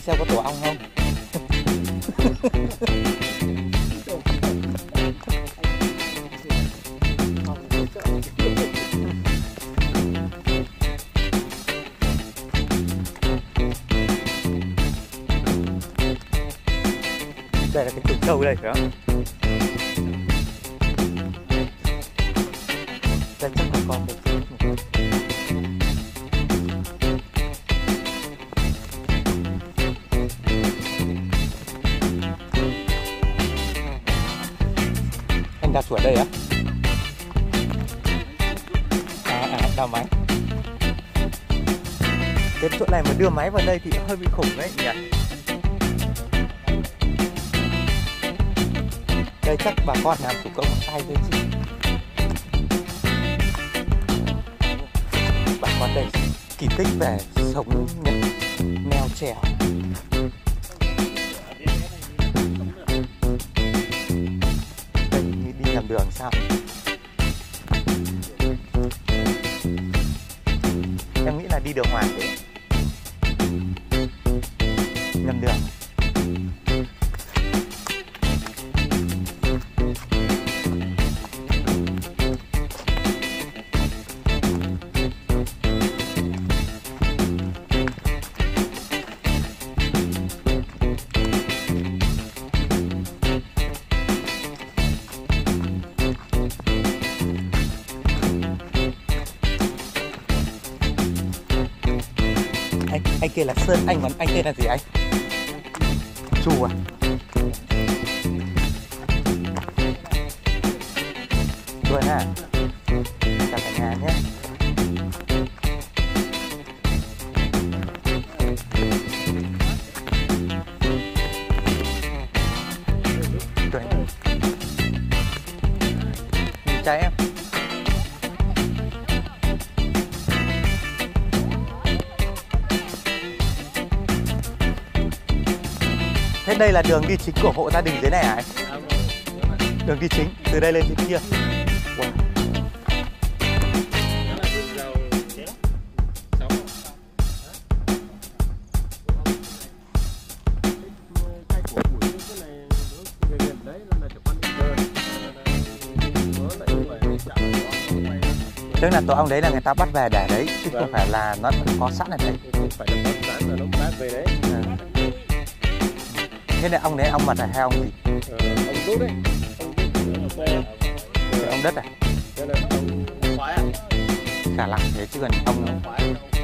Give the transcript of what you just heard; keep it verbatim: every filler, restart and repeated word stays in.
anh xem có tổ ong không? Đây là cái chuồng trâu đây phải không? Đây chắc là con đây. Anh đặt chuột đây á? À, à, đào máy. Cái chỗ này mà đưa máy vào đây thì hơi bị khủng đấy nhỉ? Đây chắc bà con làm thủ công tay thôi chứ. Bà con đây kỳ tích về sống neo trèo. Đây như đi nhầm đường sao? Em nghĩ là đi đường ngoài đấy. Nhầm đường. Anh, anh kia là Sơn, anh còn anh tên là gì anh? Chu à? Luôn à? Chào cả nhà nhé. Tuấn. Chào em. Thế đây là đường đi chính của hộ gia đình dưới này à anh? Đường đi chính, từ đây lên trên kia. Wow. Tức là tổ ong đấy là người ta bắt về để đấy, chứ vâng. Không phải là nó có sẵn ở đây. Không phải là có sẵn là nó bắt về đấy. À. Thế này ong đấy ong mật hay ong gì? Ờ, ong đốt đấy. Ong đốt là ong đất à? Đây là ong khoái à? Khả lặng thế chứ còn ong